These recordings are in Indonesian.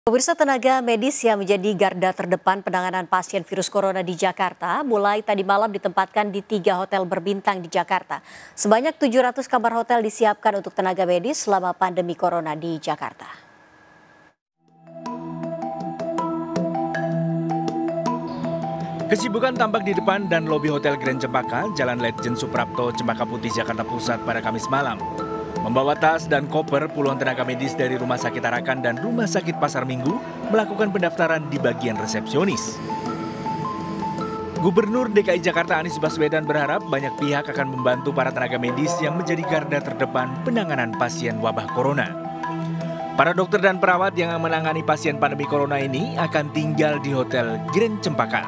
Pemirsa, tenaga medis yang menjadi garda terdepan penanganan pasien virus corona di Jakarta mulai tadi malam ditempatkan di 3 hotel berbintang di Jakarta. Sebanyak 700 kamar hotel disiapkan untuk tenaga medis selama pandemi corona di Jakarta. Kesibukan tampak di depan dan lobi Hotel Grand Cempaka, Jalan Letjen Suprapto, Cempaka Putih, Jakarta Pusat pada Kamis malam. Membawa tas dan koper, puluhan tenaga medis dari Rumah Sakit Tarakan dan Rumah Sakit Pasar Minggu melakukan pendaftaran di bagian resepsionis. Gubernur DKI Jakarta Anies Baswedan berharap banyak pihak akan membantu para tenaga medis yang menjadi garda terdepan penanganan pasien wabah corona. Para dokter dan perawat yang menangani pasien pandemi corona ini akan tinggal di Hotel Grand Cempaka.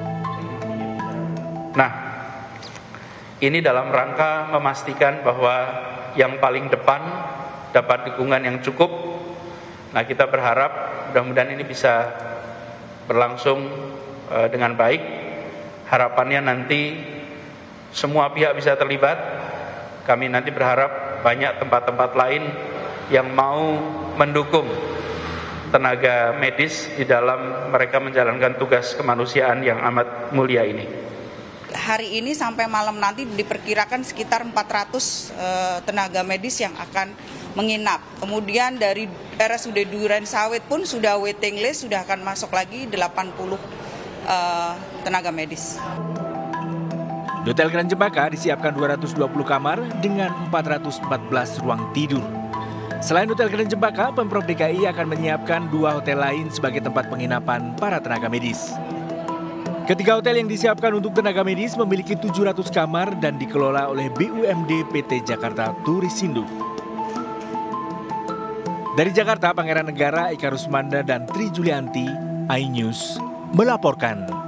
Nah, ini dalam rangka memastikan bahwa yang paling depan dapat dukungan yang cukup. Nah, kita berharap mudah-mudahan ini bisa berlangsung dengan baik. Harapannya nanti semua pihak bisa terlibat. Kami nanti berharap banyak tempat-tempat lain yang mau mendukung tenaga medis di dalam mereka menjalankan tugas kemanusiaan yang amat mulia ini. Hari ini sampai malam nanti diperkirakan sekitar 400 tenaga medis yang akan menginap. Kemudian dari RSUD Duren Sawit pun sudah waiting list, sudah akan masuk lagi 80 tenaga medis. Di Hotel Grand Cempaka disiapkan 220 kamar dengan 414 ruang tidur. Selain Hotel Grand Cempaka, Pemprov DKI akan menyiapkan 2 hotel lain sebagai tempat penginapan para tenaga medis. Ketiga hotel yang disiapkan untuk tenaga medis memiliki 700 kamar dan dikelola oleh BUMD PT Jakarta Turisindo. Dari Jakarta, Pangeran Negara, Eka Rusmanda, dan Tri Julianti, iNews melaporkan.